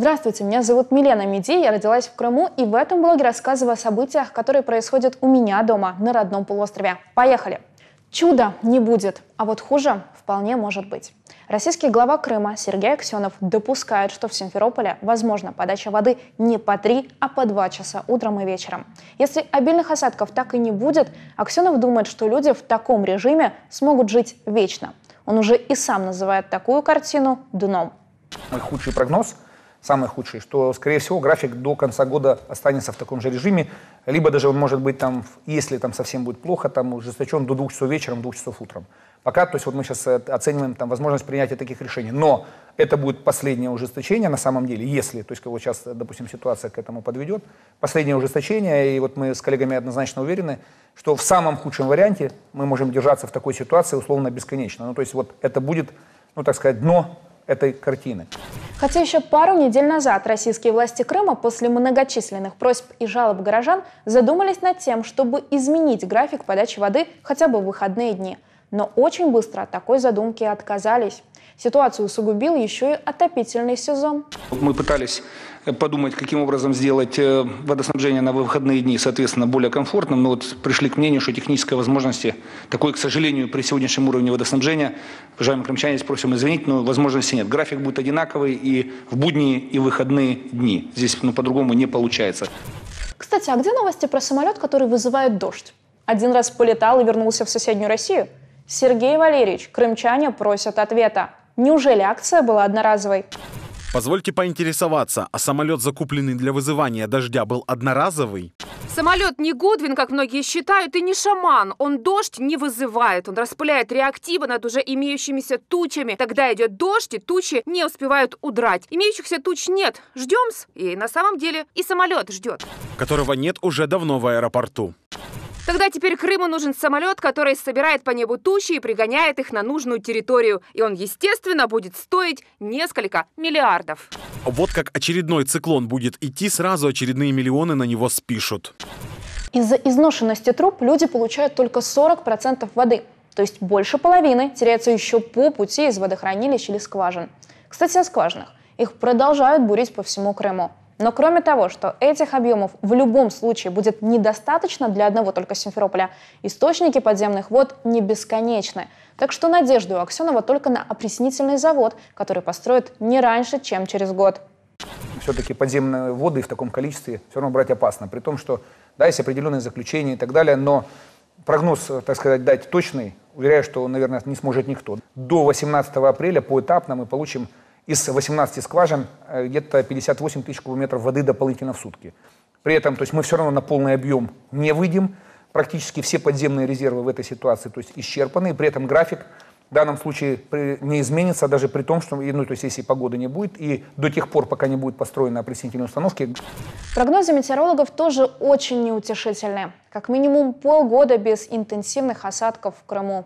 Здравствуйте, меня зовут Милена Меди, я родилась в Крыму, и в этом блоге рассказываю о событиях, которые происходят у меня дома, на родном полуострове. Поехали! Чуда не будет, а вот хуже вполне может быть. Российский глава Крыма Сергей Аксенов допускает, что в Симферополе возможна подача воды не по 3, а по 2 часа утром и вечером. Если обильных осадков так и не будет, Аксенов думает, что люди в таком режиме смогут жить вечно. Он уже и сам называет такую картину дном. Мой худший прогноз, самый худший, что, скорее всего, график до конца года останется в таком же режиме, либо даже он может быть там, если там совсем будет плохо, там ужесточен до 2 часов вечером, 2 часов утром. Пока, то есть вот мы сейчас оцениваем там возможность принятия таких решений, но это будет последнее ужесточение на самом деле, если, то есть вот сейчас, допустим, ситуация к этому подведет, последнее ужесточение, и вот мы с коллегами однозначно уверены, что в самом худшем варианте мы можем держаться в такой ситуации условно бесконечно. Ну, то есть вот это будет, ну, так сказать, дно этой картины. Хотя еще пару недель назад российские власти Крыма после многочисленных просьб и жалоб горожан задумались над тем, чтобы изменить график подачи воды хотя бы в выходные дни. Но очень быстро от такой задумки отказались. Ситуацию усугубил еще и отопительный сезон. Мы пытались подумать, каким образом сделать водоснабжение на выходные дни, соответственно, более комфортным, но вот пришли к мнению, что технической возможности такой, к сожалению, при сегодняшнем уровне водоснабжения, уважаемые крымчане, просим извинить, но возможности нет. График будет одинаковый и в будние, и в выходные дни. Здесь по-другому не получается. Кстати, а где новости про самолет, который вызывает дождь? Один раз полетал и вернулся в соседнюю Россию? Сергей Валерьевич, крымчане просят ответа. Неужели акция была одноразовой? Позвольте поинтересоваться, а самолет, закупленный для вызывания дождя, был одноразовый? Самолет не Гудвин, как многие считают, и не шаман. Он дождь не вызывает. Он распыляет реактивы над уже имеющимися тучами. Тогда идет дождь, и тучи не успевают удрать. Имеющихся туч нет. Ждем-с. И на самом деле и самолет ждет. Которого нет уже давно в аэропорту. Тогда теперь Крыму нужен самолет, который собирает по небу тучи и пригоняет их на нужную территорию. И он, естественно, будет стоить несколько миллиардов. Вот как очередной циклон будет идти, сразу очередные миллионы на него спишут. Из-за изношенности труб люди получают только 40% воды. То есть больше половины теряется еще по пути из водохранилищ или скважин. Кстати, о скважинах. Их продолжают бурить по всему Крыму. Но кроме того, что этих объемов в любом случае будет недостаточно для одного только Симферополя, источники подземных вод не бесконечны. Так что надежда у Аксенова только на опреснительный завод, который построят не раньше, чем через год. Все-таки подземные воды в таком количестве все равно брать опасно, при том, что да, есть определенные заключения и так далее, но прогноз, так сказать, дать точный, уверяю, что, наверное, не сможет никто. До 18 апреля поэтапно мы получим из 18 скважин где-то 58 тысяч кубометров воды дополнительно в сутки. При этом, то есть мы все равно на полный объем не выйдем. Практически все подземные резервы в этой ситуации, то есть исчерпаны. При этом график в данном случае не изменится, даже при том, что, ну, то есть если погоды не будет, и до тех пор, пока не будет построена опреснительные установки. Прогнозы метеорологов тоже очень неутешительные. Как минимум полгода без интенсивных осадков в Крыму.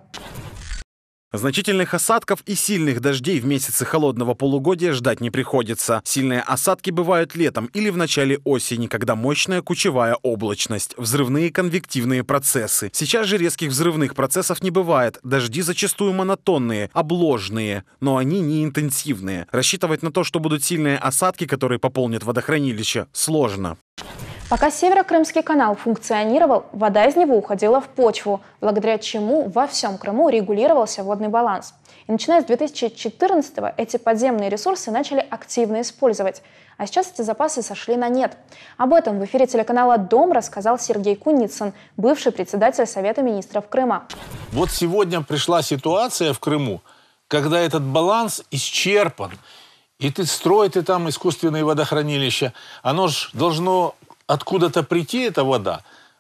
Значительных осадков и сильных дождей в месяцы холодного полугодия ждать не приходится. Сильные осадки бывают летом или в начале осени, когда мощная кучевая облачность, взрывные конвективные процессы. Сейчас же резких взрывных процессов не бывает. Дожди зачастую монотонные, обложные, но они не интенсивные. Рассчитывать на то, что будут сильные осадки, которые пополнят водохранилище, сложно. Пока Северо-Крымский канал функционировал, вода из него уходила в почву, благодаря чему во всем Крыму регулировался водный баланс. И начиная с 2014-го эти подземные ресурсы начали активно использовать. А сейчас эти запасы сошли на нет. Об этом в эфире телеканала «Дом» рассказал Сергей Куницын, бывший председатель Совета министров Крыма. Вот сегодня пришла ситуация в Крыму, когда этот баланс исчерпан. И ты строишь там искусственные водохранилища. Оно же должно откуда-то прийти, эта вода.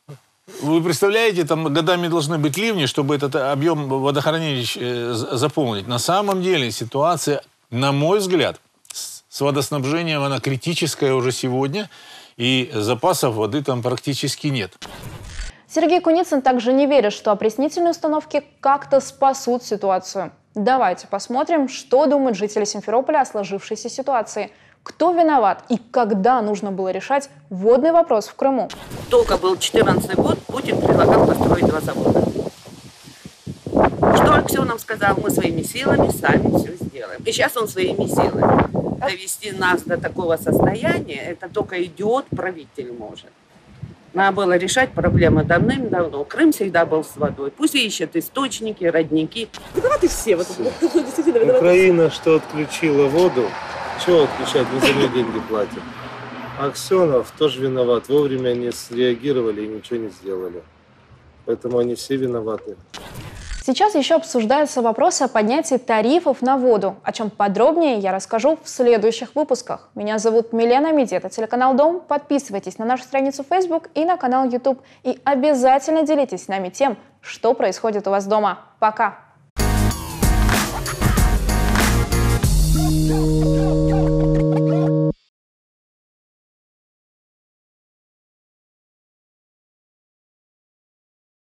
Вы представляете, там годами должны быть ливни, чтобы этот объем водохранилищ заполнить. На самом деле ситуация, на мой взгляд, с водоснабжением, она критическая уже сегодня. И запасов воды там практически нет. Сергей Куницын также не верит, что опреснительные установки как-то спасут ситуацию. Давайте посмотрим, что думают жители Симферополя о сложившейся ситуации. Кто виноват и когда нужно было решать водный вопрос в Крыму? Только был 2014 год, Путин предлагал построить 2 завода. Что Аксенов сказал? Мы своими силами сами все сделаем. И сейчас он своими силами Довести нас до такого состояния, это только идиот правитель может. Надо было решать проблемы давным-давно. Крым всегда был с водой. Пусть ищут источники, родники. Виноваты все. Украина, что отключила воду, чего отключать? Мы за нее деньги платим. Аксенов тоже виноват. Вовремя не среагировали и ничего не сделали. Поэтому они все виноваты. Сейчас еще обсуждается вопрос о поднятии тарифов на воду. О чем подробнее я расскажу в следующих выпусках. Меня зовут Милена Миди, это телеканал Дом. Подписывайтесь на нашу страницу Facebook и на канал YouTube. И обязательно делитесь с нами тем, что происходит у вас дома. Пока!